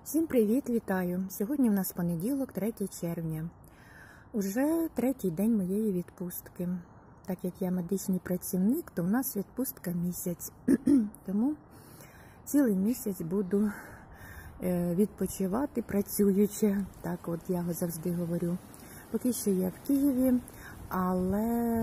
Всім привіт, вітаю! Сьогодні в нас понеділок, 3 червня. Уже третій день моєї відпустки. Так як я медичний працівник, то в нас відпустка місяць. Тому цілий місяць буду відпочивати, працюючи. Так от я завжди говорю. Поки що я в Києві, але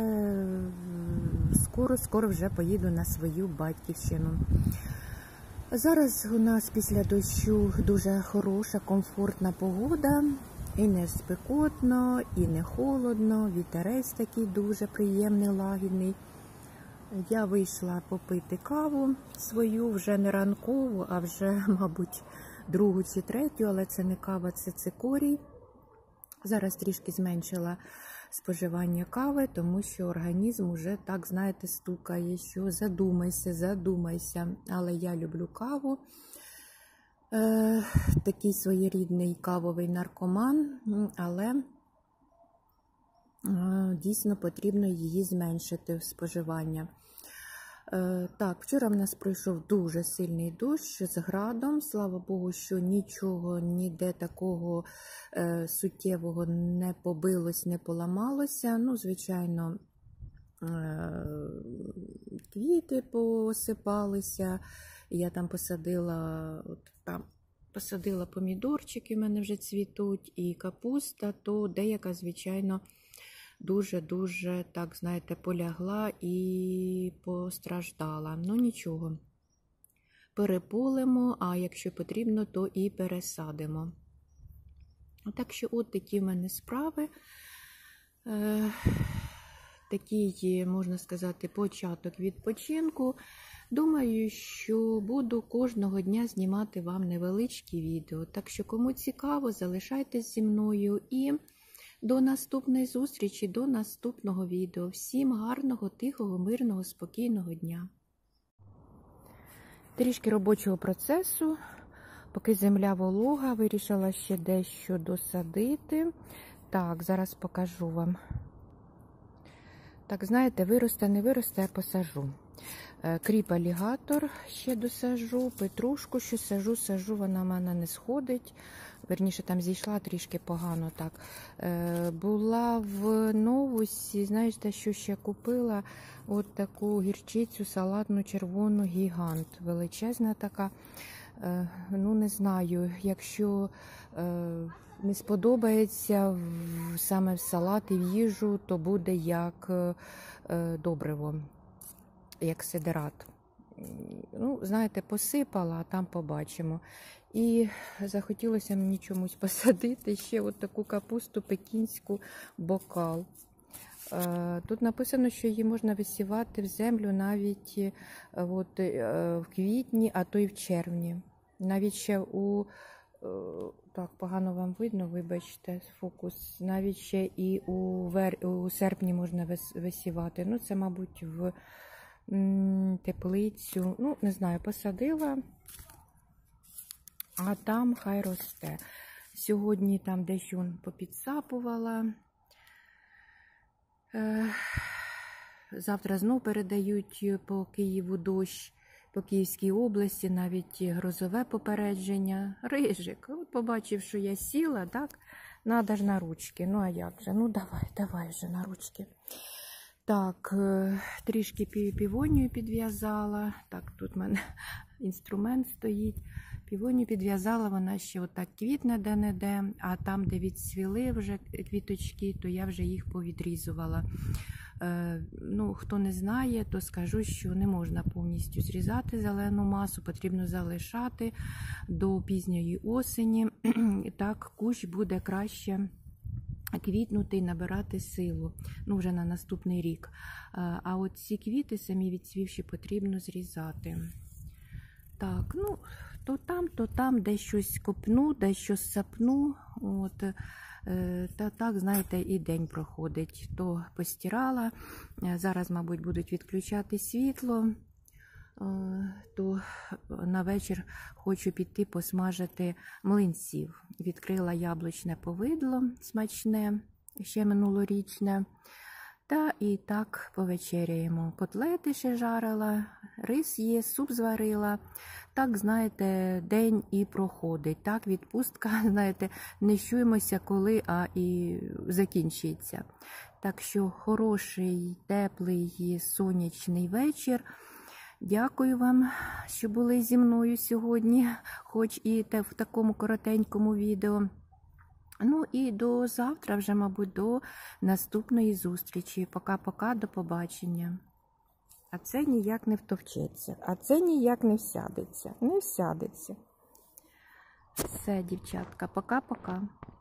скоро вже поїду на свою батьківщину. Зараз у нас після дощу дуже хороша, комфортна погода. І не спекотно, і не холодно, вітерець такий дуже приємний, лагідний. Я вийшла попити каву свою, вже не ранкову, а вже, мабуть, другу чи третю, але це не кава, це цикорій. Зараз трішки зменшила споживання кави, тому що організм уже, так, знаєте, стукає, що задумайся. Але я люблю каву. Такий своєрідний кавовий наркоман, але дійсно потрібно її зменшити в споживання. Так, вчора в нас пройшов дуже сильний дощ з градом. Слава Богу, що нічого, ніде такого суттєвого не побилось, не поламалося. Ну, звичайно, квіти посипалися. Я там посадила помідорчики, в мене вже цвітуть, і капуста, то деяка, звичайно, дуже-дуже, так, знаєте, полягла і постраждала. Ну, нічого. Переполимо, а якщо потрібно, то і пересадимо. Так що от такі в мене справи. Такий, можна сказати, початок відпочинку. Думаю, що буду кожного дня знімати вам невеличкі відео. Так що, кому цікаво, залишайтесь зі мною. І до наступної зустрічі, до наступного відео. Всім гарного, тихого, мирного, спокійного дня. Трішки робочого процесу. Поки земля волога, вирішила ще дещо досадити. Так, зараз покажу вам. Так, знаєте, виросте, не виросте, я посажу. Кріп-алігатор ще досажу, петрушку, що сажу, вона в мене не сходить. Верніше, там зійшла трішки погано. Так. Була в Новусі, знаєте, що ще купила? От таку гірчицю салатну червону гігант. Величезна така. Ну, не знаю, якщо не сподобається саме в салат і в їжу, то буде як добриво, як сидерат. Ну, знаєте, посипала, а там побачимо. І захотілося мені чомусь посадити ще от таку капусту пекінську бокал. Тут написано, що її можна висівати в землю навіть от, в квітні, а то й в червні. Навіть ще так, погано вам видно, вибачте, фокус. Навіть ще і у серпні можна висівати. Ну, це, мабуть, в теплицю. Ну, не знаю, посадила, а там хай росте. Сьогодні там дещо попідсапувала. Завтра знов передають по Києву дощ, по Київській області навіть грозове попередження. Рижик, от побачив, що я сіла, так, надо ж на ручки. Ну, а як же? Ну, давай вже на ручки. Так, трішки півонію підв'язала. Так, тут в мене інструмент стоїть. Півонію підв'язала, вона ще отак квітне де-не-де, а там, де відцвіли вже квіточки, то я вже їх повідрізувала. Ну, хто не знає, то скажу, що не можна повністю зрізати зелену масу, потрібно залишати до пізньої осені. Так, кущ буде краще квітнути і набирати силу, ну, вже на наступний рік. А от ці квіти, самі відцвівші, потрібно зрізати. Так, ну, то там десь щось копну, десь щось сапну, от, та так, знаєте, і день проходить. То постирала, зараз, мабуть, будуть відключати світло, то на вечір хочу піти посмажити млинців. Відкрила яблучне повидло смачне, ще минулорічне. Та і так повечеряємо. Котлети ще жарила, рис є, суп зварила. Так, знаєте, день і проходить. Так, відпустка, знаєте, не чуємося коли, а і закінчиться. Так що хороший, теплий, сонячний вечір. Дякую вам, що були зі мною сьогодні, хоч і в такому коротенькому відео. Ну і до завтра вже, мабуть, до наступної зустрічі. Пока-пока, до побачення. А це ніяк не втовчеться, а це ніяк не всядеться. Не всядеться. Все, дівчатка, пока-пока.